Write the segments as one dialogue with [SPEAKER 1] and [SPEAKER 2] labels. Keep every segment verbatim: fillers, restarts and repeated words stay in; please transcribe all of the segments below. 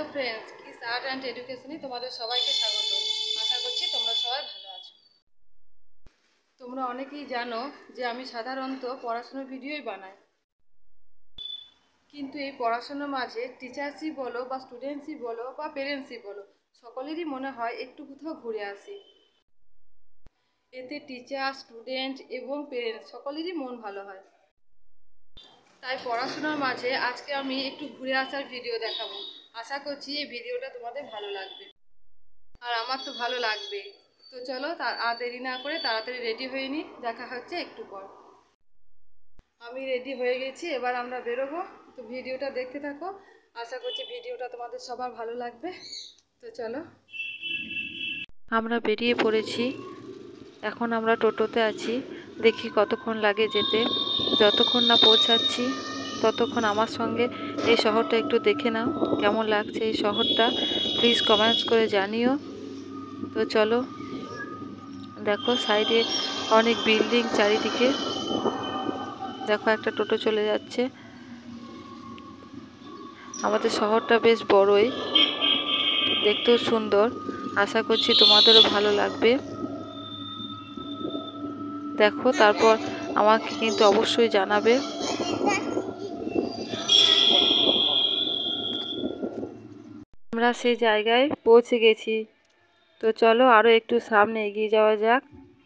[SPEAKER 1] Friends, কিস art and এডুকেশনে তোমাদের সবাইকে স্বাগত। আশা করছি তোমরা সবাই ভালো আছো। তোমরা অনেকেই জানো যে আমি সাধারণত পড়াশোনার ভিডিওই বানাই, কিন্তু এই পড়াশোনার মাঝে টিচার্সই বলো বা স্টুডেন্টসই বলো বা পেরেন্টসই বলো, সকলেরই মনে হয় একটু কোথাও ঘুরে আসি। এতে টিচার, স্টুডেন্ট এবং পেরেন্টস সকলেরই মন ভালো হয়। তাই পড়াশোনার মাঝে আজকে আমি একটু ঘুরে আসার ভিডিও দেখাবো। আশা করছি এই ভিডিওটা তোমাদের ভালো লাগবে, আর আমার তো ভালো লাগবে। তো চলো তার আর দেরি না করে তাড়াতাড়ি রেডি হয়ে নিই, দেখা হচ্ছে একটু পর। আমি রেডি হয়ে গেছি, এবার আমরা বেরোবো। তো ভিডিওটা দেখতে থাকো, আশা করছি ভিডিওটা তোমাদের সবার ভালো লাগবে। তো চলো,
[SPEAKER 2] আমরা বেরিয়ে পড়েছি। এখন আমরা টোটোতে আছি, দেখি কতক্ষণ লাগে যেতে। যতক্ষণ না পৌঁছাচ্ছি ততক্ষণ আমার সঙ্গে এই শহরটা একটু দেখে নাও, কেমন লাগছে এই শহরটা প্লিজ কমেন্টস করে জানিও। তো চলো, দেখো সাইডে অনেক বিল্ডিং চারিদিকে। দেখো একটা টোটো চলে যাচ্ছে। আমাদের শহরটা বেশ বড়ই, দেখতেও সুন্দর। আশা করছি তোমাদেরও ভালো লাগবে। দেখো, তারপর আমাকে কিন্তু অবশ্যই জানাবে। আমরা সেই জায়গায় পৌঁছে গেছি। তো চলো আরো একটু সামনে এগিয়ে যাওয়া যাক।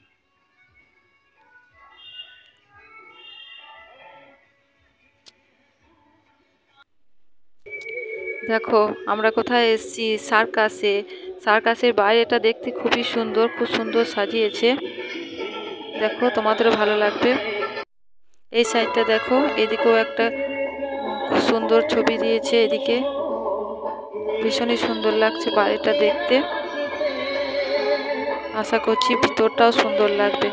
[SPEAKER 2] দেখো আমরা কোথায় এসেছি, সার্কাসে। সার্কাসের বাইরেটা দেখতে খুবই সুন্দর, খুব সুন্দর সাজিয়েছে। দেখো তোমাদেরও ভালো লাগবে। এই সাইডটা দেখো, এদিকেও একটা খুব সুন্দর ছবি দিয়েছে। এদিকে ভীষণই সুন্দর লাগছে বাইরেটা দেখতে। আশা করছি ভিতরটাও সুন্দর লাগবে।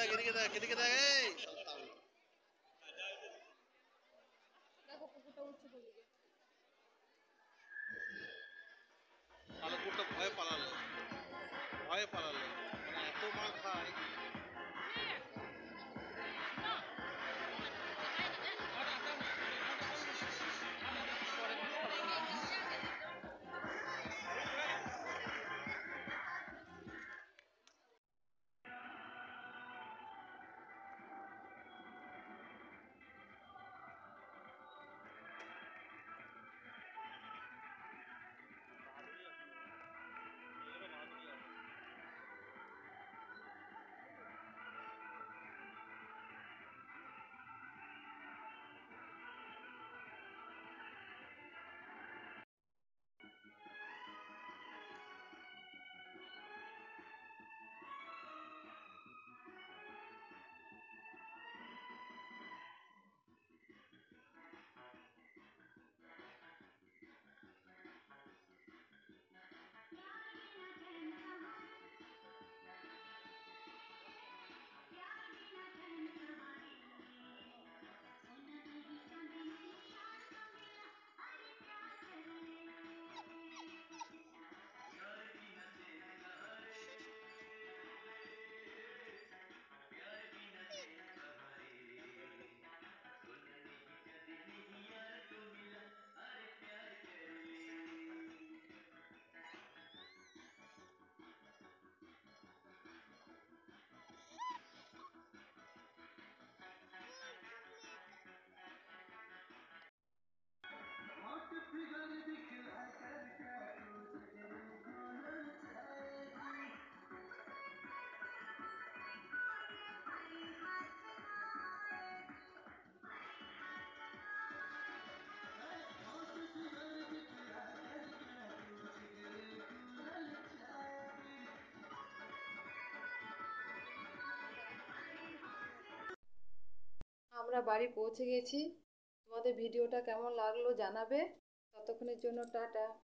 [SPEAKER 1] দেখো কুকুরটা উঠছে বলিকে।
[SPEAKER 3] কালো কুকুরটা ভয়ে পালালো, ভয়ে পালালো, মানে এত মার খায়।
[SPEAKER 1] আমরা বাড়ি পৌঁছে গেছি। তোমাদের ভিডিওটা কেমন লাগলো জানাবে। ততক্ষণের জন্য টাটা।